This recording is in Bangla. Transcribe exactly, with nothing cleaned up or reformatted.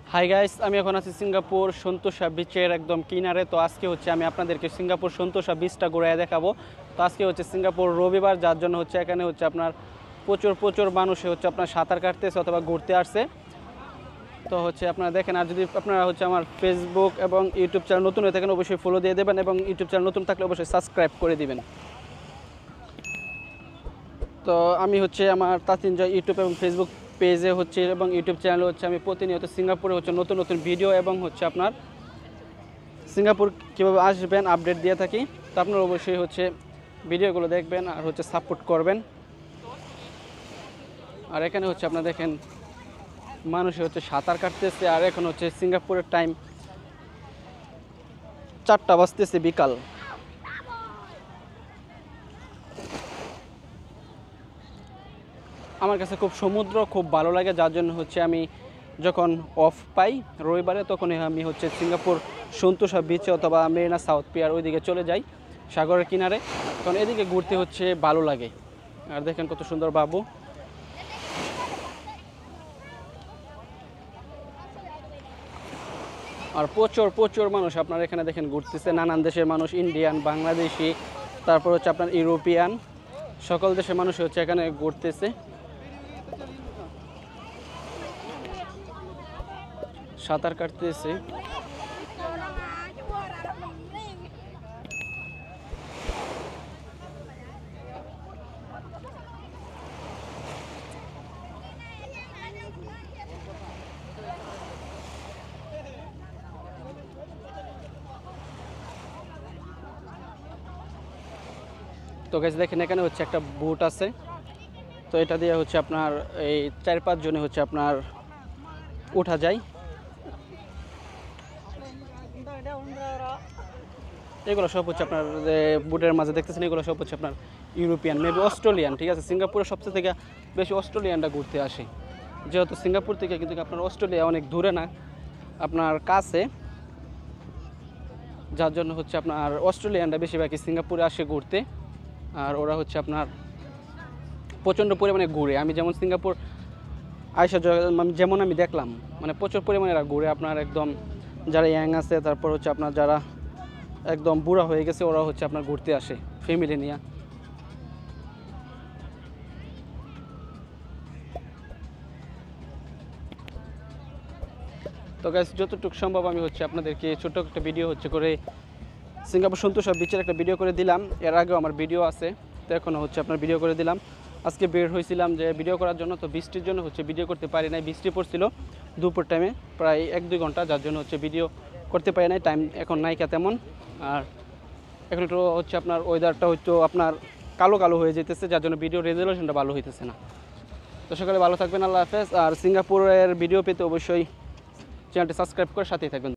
হাই গাইস, আমি এখন আছি সিঙ্গাপুর সন্তোষা বিচের একদম কিনারে। তো আজকে হচ্ছে আমি আপনাদেরকে সিঙ্গাপুর সন্তোষা বিচটা ঘুরিয়ে দেখাবো। তো আজকে হচ্ছে সিঙ্গাপুর রবিবার, যার জন্য হচ্ছে এখানে হচ্ছে আপনার প্রচুর প্রচুর মানুষে হচ্ছে আপনার সাঁতার কাটতেছে অথবা ঘুরতে আসছে। তো হচ্ছে আপনারা দেখেন, আর যদি আপনারা হচ্ছে আমার ফেসবুক এবং ইউটিউব চ্যানেল নতুন হয়ে থাকেন অবশ্যই ফলো দিয়ে দেবেন, এবং ইউটিউব চ্যানেল নতুন থাকলে অবশ্যই সাবস্ক্রাইব করে দিবেন। তো আমি হচ্ছে আমার তাসিন জয় ইউটিউব এবং ফেসবুক পেজে হচ্ছে এবং ইউটিউব চ্যানেলে হচ্ছে আমি প্রতিনিয়ত সিঙ্গাপুরে হচ্ছে নতুন নতুন ভিডিও এবং হচ্ছে আপনার সিঙ্গাপুর কীভাবে আসবেন আপডেট দিয়ে থাকি। তো আপনারা অবশ্যই হচ্ছে ভিডিওগুলো দেখবেন আর হচ্ছে সাপোর্ট করবেন। আর এখানে হচ্ছে আপনারা দেখেন মানুষ হচ্ছে সাঁতার কাটতেছে, আর এখন হচ্ছে সিঙ্গাপুরের টাইম চারটা বাজতেছে বিকাল। আমার কাছে খুব সমুদ্র খুব ভালো লাগে, যার জন্য হচ্ছে আমি যখন অফ পাই রবিবারে তখনই আমি হচ্ছে সিঙ্গাপুর সন্তোষা বিচে অথবা মেরিনা সাউথ পিয়ার ওইদিকে চলে যাই সাগরের কিনারে, কারণ এদিকে ঘুরতে হচ্ছে ভালো লাগে। আর দেখেন কত সুন্দর বাবু। আর প্রচুর প্রচুর মানুষ আপনার এখানে দেখেন ঘুরতেছে, নানান দেশের মানুষ, ইন্ডিয়ান, বাংলাদেশি, তারপর হচ্ছে আপনার ইউরোপিয়ান, সকল দেশের মানুষ হচ্ছে এখানে ঘুরতেছে, সাঁতার কাটতেছে। তো গাইস দেখেন এখানে হচ্ছে একটা বোট আছে, তো এটা দিয়ে হচ্ছে আপনার এই চার পাঁচ জনে হচ্ছে আপনার ওঠা যায়। এগুলো সব হচ্ছে আপনার যে বোটের মাঝে দেখতেছেন এগুলো সব হচ্ছে আপনার ইউরোপিয়ান, মেবি অস্ট্রেলিয়ান, ঠিক আছে। সিঙ্গাপুরে সবচেয়ে থেকে বেশি অস্ট্রেলিয়ানরা ঘুরতে আসে, যেহেতু সিঙ্গাপুর থেকে কিন্তু আপনার অস্ট্রেলিয়া অনেক দূরে না, আপনার কাছে, যার জন্য হচ্ছে আপনার অস্ট্রেলিয়ানরা বেশিরভাগই সিঙ্গাপুরে আসে ঘুরতে। আর ওরা হচ্ছে আপনার প্রচণ্ড পরিমাণে ঘুরে, আমি যেমন সিঙ্গাপুর আয়সা যেমন আমি দেখলাম, মানে প্রচুর পরিমাণে এরা ঘুরে আপনার একদম, যারা ইয়াং আছে, তারপর হচ্ছে আপনার যারা একদম বুড়া হয়ে গেছে ওরা হচ্ছে আপনার ঘুরতে আসে ফ্যামিলি নিয়ে। তো গাইস যতটুকু সম্ভব আমি হচ্ছে আপনাদেরকে ছোট্ট একটা ভিডিও হচ্ছে করে সিঙ্গাপুর সন্তোষা বিচের একটা ভিডিও করে দিলাম। এর আগেও আমার ভিডিও আছে, তো এখনও হচ্ছে আপনার ভিডিও করে দিলাম। আজকে বের হয়েছিলাম যে ভিডিও করার জন্য, তো বৃষ্টির জন্য হচ্ছে ভিডিও করতে পারি নাই, বৃষ্টি পড়ছিল দুপুর টাইমে প্রায় এক দুই ঘন্টা, যার জন্য হচ্ছে ভিডিও করতে পারি নাই, টাইম এখন নাইকা তেমন। আর এখন একটু হচ্ছে আপনার ওয়েদারটা হয়তো আপনার কালো কালো হয়ে যেতেছে, যার জন্য ভিডিও রেজলিউশনটা ভালো হইতেছে না। তো সকালে ভালো থাকবেন, আল্লাহ হাফেজ। আর সিঙ্গাপুরের ভিডিও পেতে অবশ্যই চ্যানেলটি সাবস্ক্রাইব করে সাথেই থাকবেন।